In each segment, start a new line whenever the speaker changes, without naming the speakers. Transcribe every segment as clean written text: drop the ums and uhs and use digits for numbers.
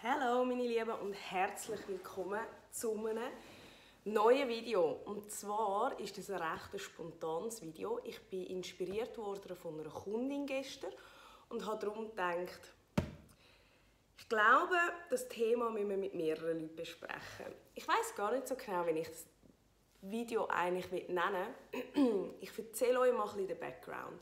Hallo meine Lieben und herzlich willkommen zu einem neuen Video. Und zwar ist das ein recht spontanes Video. Ich bin inspiriert worden von einer Kundin gestern und habe darum gedacht, ich glaube, das Thema müssen wir mit mehreren Leuten besprechen. Ich weiß gar nicht so genau, wie ich das Video eigentlich nennen will. Ich erzähle euch mal ein bisschen den Background.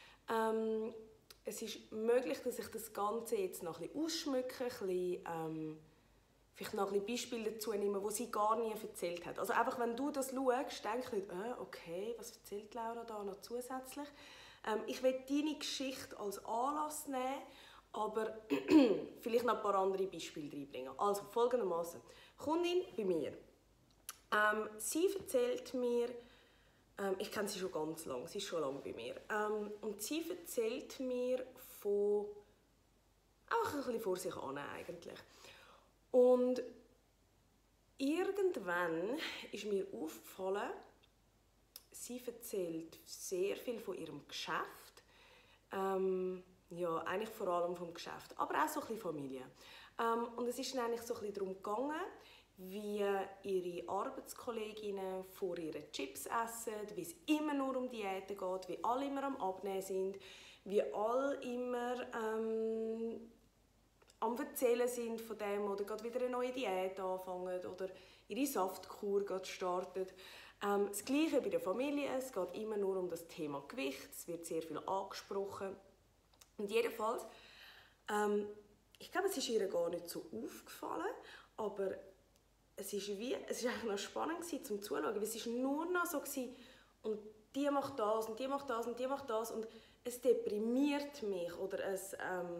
Es ist möglich, dass ich das Ganze jetzt noch ein bisschen ausschmücke, vielleicht noch ein bisschen Beispiele dazu nehme, die sie gar nie erzählt hat. Also einfach, wenn du das schaust, denkst du nicht, okay, was erzählt Laura da noch zusätzlich? Ich will deine Geschichte als Anlass nehmen, aber vielleicht noch ein paar andere Beispiele reinbringen. Also folgendermaßen: Kundin bei mir. Sie erzählt mir, ich kenne sie schon ganz lange, sie ist schon lange bei mir. Und sie erzählt mir von, auch ein bisschen vor sich an eigentlich. Und irgendwann ist mir aufgefallen, sie erzählt sehr viel von ihrem Geschäft. Ja, eigentlich vor allem vom Geschäft, aber auch so ein bisschen Familie. Und es ist dann eigentlich so ein bisschen darum gegangen, wie ihre Arbeitskolleginnen vor ihren Chips essen, wie es immer nur um Diäten geht, wie alle immer am Abnehmen sind, wie alle immer am Erzählen sind von dem oder gerade wieder eine neue Diät anfangen oder ihre Saftkur starten. Das Gleiche bei der Familie, es geht immer nur um das Thema Gewicht, es wird sehr viel angesprochen. Und jedenfalls, ich glaube, es ist ihr gar nicht so aufgefallen, aber es ist eigentlich noch spannend zum Zuschauen, weil es war nur noch so und die macht das und die macht das und die macht das und es deprimiert mich oder es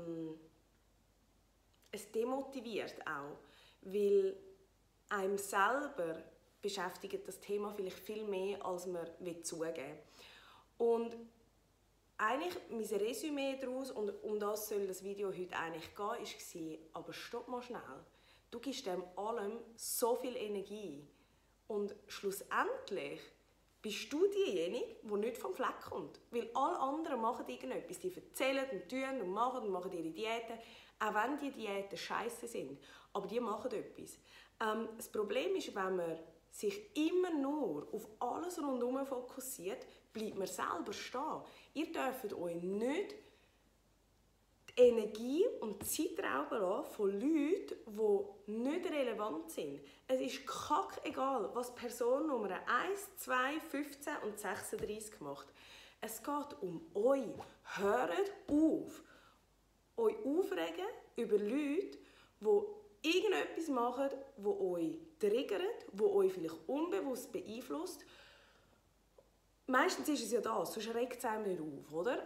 demotiviert auch, weil einem selber beschäftigt das Thema vielleicht viel mehr, als man zugeben will. Und eigentlich mein Resümee daraus, und um das soll das Video heute eigentlich gehen, war, aber stopp mal schnell. Du gibst dem allem so viel Energie und schlussendlich bist du diejenige, die nicht vom Fleck kommt. Weil alle anderen machen irgendetwas. Die erzählen und tun und machen ihre Diäten, auch wenn die Diäten scheiße sind. Aber die machen etwas. Das Problem ist, wenn man sich immer nur auf alles rundherum fokussiert, bleibt man selber stehen. Ihr dürft euch nicht die Energie und die Zeit rauben lassen von Leuten, die nicht relevant sind. Es ist kackegal, was Person Nummer 1, 2, 15 und 36 macht. Es geht um euch. Hört auf, euch aufregen über Leute, die irgendetwas machen, das euch triggert, das euch vielleicht unbewusst beeinflusst. Meistens ist es ja das, sonst regt es einem nicht auf, oder?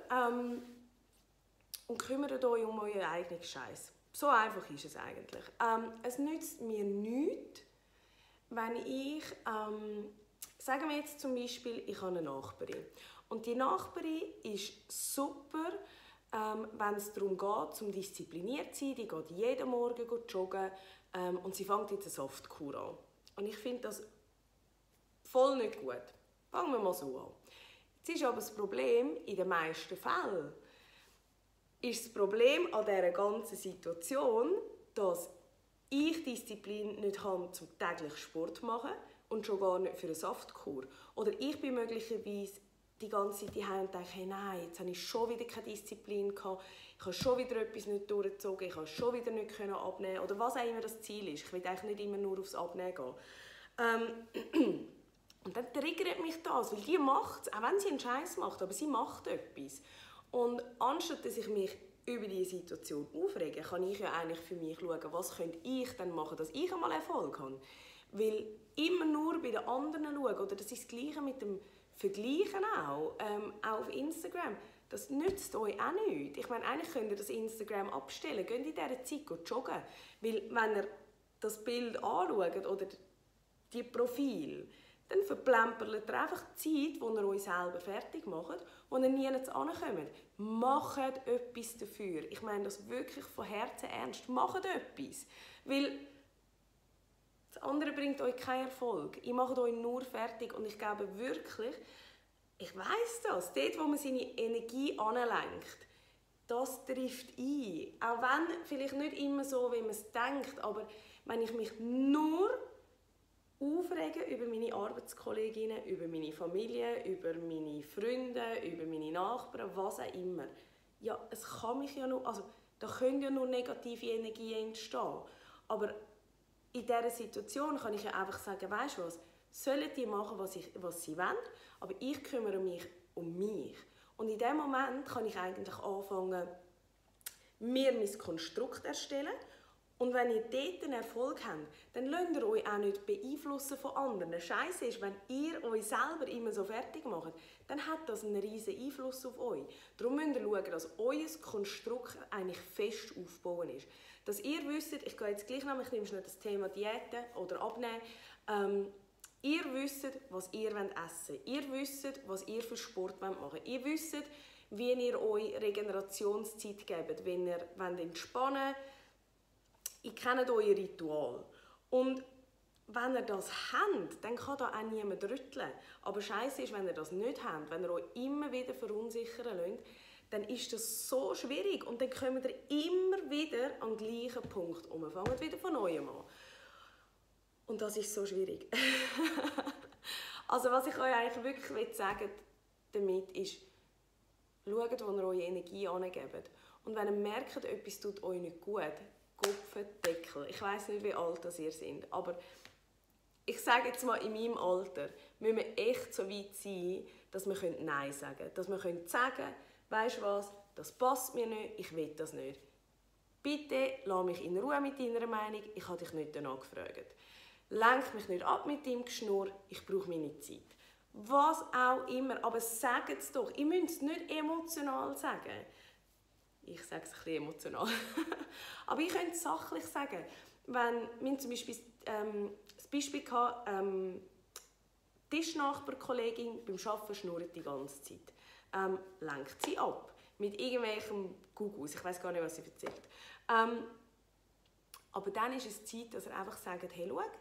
Und kümmert euch um euren eigenen Scheiß. So einfach ist es eigentlich. Es nützt mir nichts, wenn ich, sagen wir jetzt zum Beispiel, ich habe eine Nachbarin. Und die Nachbarin ist super, wenn es darum geht, um diszipliniert zu sein. Die geht jeden Morgen joggen und sie fängt jetzt eine Saftkur an. Und ich finde das voll nicht gut. Fangen wir mal so an. Jetzt ist aber das Problem, in den meisten Fällen, ist das Problem an dieser ganzen Situation, dass ich Disziplin nicht habe, zum täglich Sport zu machen und schon gar nicht für eine Saftkur. Oder ich bin möglicherweise die ganze Zeit daheim und denke, hey, nein, jetzt habe ich schon wieder keine Disziplin gehabt, ich habe schon wieder etwas nicht durchgezogen, ich habe schon wieder nicht abnehmen oder was auch immer das Ziel ist. Ich will eigentlich nicht immer nur aufs Abnehmen gehen. Und dann triggert mich das, weil die macht es, auch wenn sie einen Scheiß macht, aber sie macht etwas. Und anstatt dass ich mich über diese Situation aufrege, kann ich ja eigentlich für mich schauen, was könnte ich dann machen, dass ich einmal Erfolg habe. Weil immer nur bei den anderen schauen, oder das ist das Gleiche mit dem Vergleichen auch auf Instagram, das nützt euch auch nichts. Ich meine, eigentlich könnt ihr das Instagram abstellen, geht in dieser Zeit joggen. Weil wenn ihr das Bild anschaut oder die Profile, dann verplempert ihr einfach die Zeit, wo ihr euch selber fertig macht, wo ihr nie ankommt. Macht etwas dafür. Ich meine das wirklich von Herzen ernst. Macht etwas. Weil das andere bringt euch keinen Erfolg. Ihr macht euch nur fertig. Und ich glaube wirklich, ich weiss das, dort, wo man seine Energie anlenkt, das trifft ein. Auch wenn vielleicht nicht immer so, wie man es denkt, aber wenn ich mich nur aufrege über meine Arbeitskolleginnen, über meine Familie, über meine Freunde, über meine Nachbarn, was auch immer. Ja, es kann mich ja nur, also da können ja nur negative Energien entstehen. Aber in dieser Situation kann ich ja einfach sagen, weisst du was, sollen die machen, was sie wollen, aber ich kümmere mich um mich. Und in diesem Moment kann ich eigentlich anfangen, mir mein Konstrukt erstellen. Und wenn ihr dort einen Erfolg habt, dann lasst ihr euch auch nicht beeinflussen von anderen. Scheiße ist, wenn ihr euch selber immer so fertig macht, dann hat das einen riesen Einfluss auf euch. Darum müsst ihr schauen, dass euer Konstrukt eigentlich fest aufgebaut ist. Dass ihr wisst, ich gehe jetzt gleich noch, ich nehme schnell das Thema Diäten oder Abnehmen. Ihr wisst, was ihr essen wollt. Ihr wisst, was ihr für Sport machen wollt. Ihr wisst, wie ihr euch Regenerationszeit gebt, wenn ihr entspannen wollt. Ihr kennt euer Ritual. Und wenn ihr das habt, dann kann da auch niemand rütteln. Aber Scheiße ist, wenn ihr das nicht habt, wenn ihr euch immer wieder verunsichern lasst, dann ist das so schwierig. Und dann kommt ihr immer wieder an den gleichen Punkt und fangt wieder von neuem an. Und das ist so schwierig. Also was ich euch eigentlich wirklich sagen damit ist, schaut, wo ihr eure Energie angebt. Und wenn ihr merkt, etwas tut euch nicht gut, Kopfendeckel. Ich weiss nicht, wie alt ihr seid, aber ich sage jetzt mal, in meinem Alter müssen wir echt so weit sein, dass wir Nein sagen können. Dass wir sagen können, weisst du was, das passt mir nicht, ich will das nicht. Bitte lass mich in Ruhe mit deiner Meinung, ich habe dich nicht danach gefragt. Lenk mich nicht ab mit deinem Geschnurr, ich brauche meine Zeit. Was auch immer, aber sagt es doch. Ihr müsst es nicht emotional sagen. Ich sage es ein bisschen emotional. Aber ich könnte es sachlich sagen. Wenn wir zum Beispiel das Beispiel hatten, Tischnachbarkollegin beim Arbeiten schnurrt die ganze Zeit. Lenkt sie ab. Mit irgendwelchem Gugus. Ich weiß gar nicht, was sie erzählt. Aber dann ist es Zeit, dass er einfach sagt, hey, schau,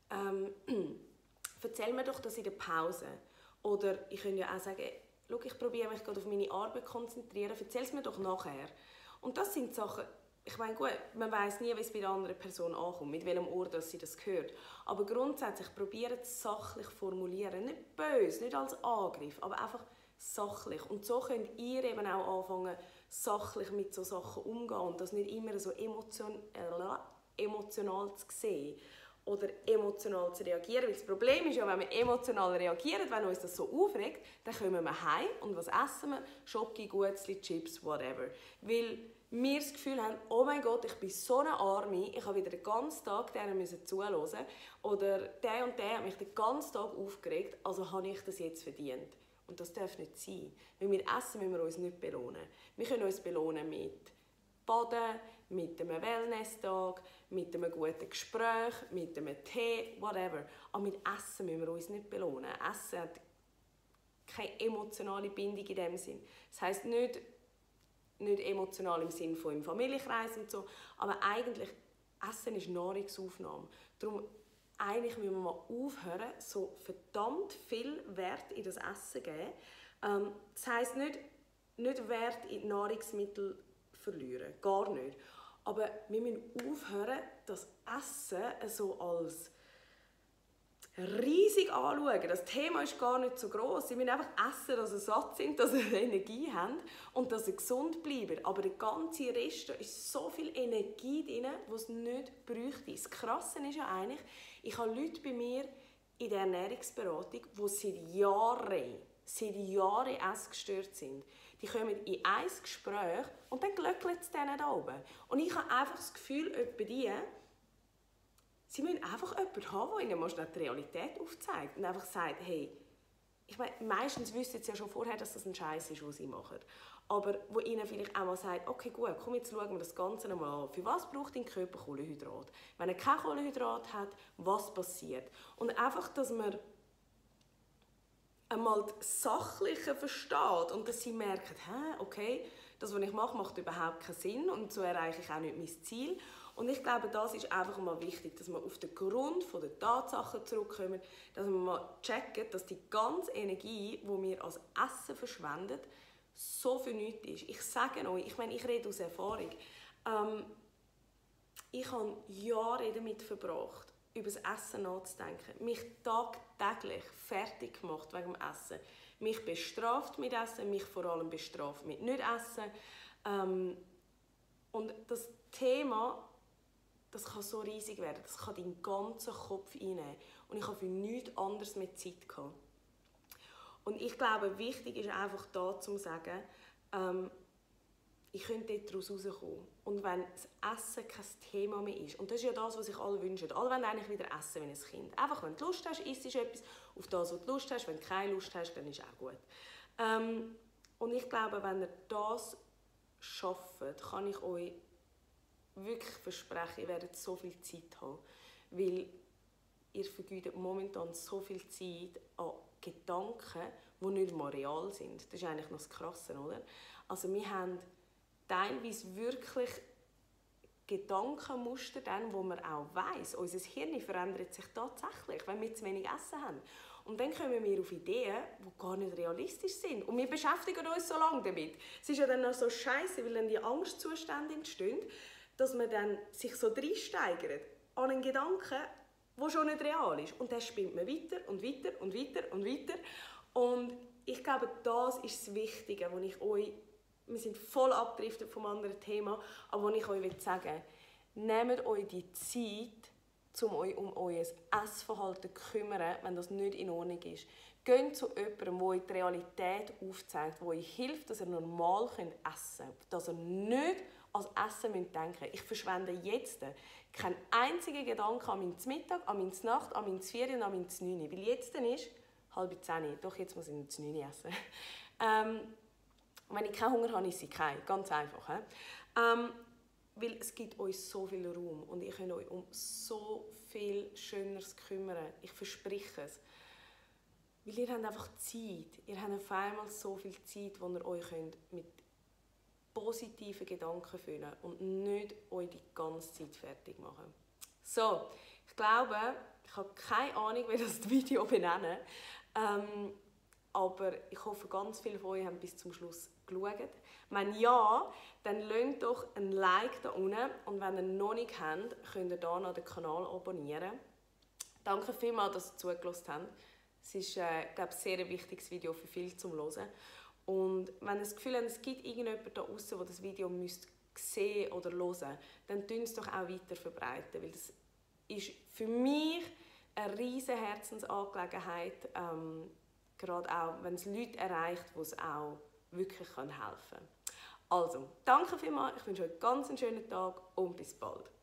erzähl mir doch das in der Pause. Oder ich könnte ja auch sagen, schau, ich probiere mich gerade auf meine Arbeit zu konzentrieren, erzähl es mir doch nachher. Und das sind Sachen, ich meine, gut, man weiss nie, wie es bei der anderen Person ankommt, mit welchem Ohr dass sie das hört. Aber grundsätzlich probieren es sachlich formulieren, nicht böse, nicht als Angriff, aber einfach sachlich. Und so könnt ihr eben auch anfangen, sachlich mit so Sachen umgehen und das nicht immer so emotional zu sehen oder emotional zu reagieren. Weil das Problem ist ja, wenn wir emotional reagieren, wenn uns das so aufregt, dann kommen wir heim und was essen wir? Schoki, Gutzli, Chips, whatever. Weil wir das Gefühl haben, oh mein Gott, ich bin so eine Arme, ich habe wieder den ganzen Tag denen zuhören müssen oder der und der hat mich den ganzen Tag aufgeregt, also habe ich das jetzt verdient. Und das darf nicht sein. Wenn wir essen, müssen wir uns nicht belohnen. Wir können uns belohnen mit Baden, mit einem Wellness-Tag, mit einem guten Gespräch, mit einem Tee, whatever. Aber mit Essen müssen wir uns nicht belohnen. Essen hat keine emotionale Bindung in dem Sinn. Das heisst nicht emotional im Sinne von im Familienkreis und so, aber eigentlich, Essen ist Nahrungsaufnahme. Darum eigentlich müssen wir mal aufhören, so verdammt viel Wert in das Essen zu geben. Das heisst nicht Wert in Nahrungsmittel verlieren, gar nicht. Aber wir müssen aufhören, das Essen so als riesig anschauen. Das Thema ist gar nicht so gross. Sie müssen einfach essen, dass sie satt sind, dass sie Energie haben und dass sie gesund bleiben. Aber der ganze Rest, da ist so viel Energie drin, die es nicht bräuchte. Das Krasse ist ja eigentlich, ich habe Leute bei mir in der Ernährungsberatung, die seit Jahren essgestört sind. Die kommen in ein Gespräch und dann glöckelt es denen da oben. Und ich habe einfach das Gefühl, sie müssen einfach jemanden haben, der ihnen mal die Realität aufzeigt und einfach sagt, hey, ich meine, meistens wissen sie ja schon vorher, dass das ein Scheiß ist, was sie machen. Aber wo ihnen vielleicht auch mal sagt, okay, gut, komm, jetzt schauen wir das Ganze nochmal an. Für was braucht dein Körper Kohlenhydrat? Wenn er kein Kohlenhydrat hat, was passiert? Und einfach, dass man einmal das Sachliche versteht und dass sie merken, okay, das, was ich mache, macht überhaupt keinen Sinn und so erreiche ich auch nicht mein Ziel. Und ich glaube, das ist einfach mal wichtig, dass wir auf den Grund der Tatsachen zurückkommen, dass wir mal checken, dass die ganze Energie, die wir als Essen verschwenden, so für nichts ist. Ich sage euch, ich rede aus Erfahrung, ich habe Jahre damit verbracht, über das Essen nachzudenken, mich tagtäglich fertig gemacht wegen dem Essen, mich bestraft mit Essen, mich vor allem bestraft mit Nicht-Essen. Und das Thema, das kann so riesig werden, das kann deinen ganzen Kopf einnehmen. Und ich habe für nichts anderes mehr Zeit gehabt. Und ich glaube, wichtig ist einfach da zu sagen, ich könnte daraus rauskommen. Und wenn das Essen kein Thema mehr ist, und das ist ja das, was sich alle wünschen, alle wollen eigentlich wieder essen wie ein Kind. Einfach, wenn du Lust hast, isst du etwas auf das, was du Lust hast. Wenn du keine Lust hast, dann ist es auch gut. Und ich glaube, wenn ihr das schafft, kann ich euch wirklich versprechen, ihr werdet so viel Zeit haben. Weil ihr vergeudet momentan so viel Zeit an Gedanken, die nicht mal real sind. Das ist eigentlich noch das Krasse, oder? Also wir haben teilweise wirklich Gedankenmuster, wo man auch weiss, unser Hirn verändert sich tatsächlich, wenn wir zu wenig Essen haben. Und dann kommen wir auf Ideen, die gar nicht realistisch sind. Und wir beschäftigen uns so lange damit. Es ist ja dann auch so scheiße, weil dann die Angstzustände entstehen, dass man dann sich so reinsteigert an einen Gedanken, der schon nicht real ist. Und dann spinnt man weiter und weiter und weiter und weiter. Und ich glaube, das ist das Wichtige, wo ich euch, wir sind voll abgedriftet vom anderen Thema, aber was ich euch sagen will, nehmt euch die Zeit, um euch um euer Essverhalten zu kümmern, wenn das nicht in Ordnung ist. Geht zu jemandem, der euch die Realität aufzeigt, der euch hilft, dass ihr normal essen könnt, dass ihr nicht als Essen denken müsst. Ich verschwende jetzt keinen einzigen Gedanken an meinen Mittag, an meine Nacht, an meine Ferien und an meine 9. Weil jetzt ist 9:30. Doch, jetzt muss ich nicht 9 essen. Wenn ich keinen Hunger habe, esse ich keinen. Ganz einfach. Weil es gibt euch so viel Raum und ihr könnt euch um so viel Schöneres kümmern. Ich verspreche es. Weil ihr habt einfach Zeit. Ihr habt auf einmal so viel Zeit, wo ihr euch mit positiven Gedanken füllen könnt und nicht euch die ganze Zeit fertig machen. So, ich glaube, ich habe keine Ahnung, wie das Video benennen. Aber ich hoffe, ganz viele von euch haben bis zum Schluss geschaut. Wenn ja, dann lasst doch ein Like da unten. Und wenn ihr noch nicht habt, könnt ihr hier noch den Kanal abonnieren. Danke vielmals, dass ihr zugelassen habt. Es ist, glaube ich, sehr ein wichtiges Video für viele zum Hören. Und wenn ihr das Gefühl habt, es gibt irgendjemanden da draussen, der das Video sehen oder hören, dann tun es doch auch weiter verbreiten. Weil das ist für mich eine riesige Herzensangelegenheit. Gerade auch, wenn es Leute erreicht, die es auch wirklich helfen kann. Also, danke vielmals, ich wünsche euch einen ganz schönen Tag und bis bald.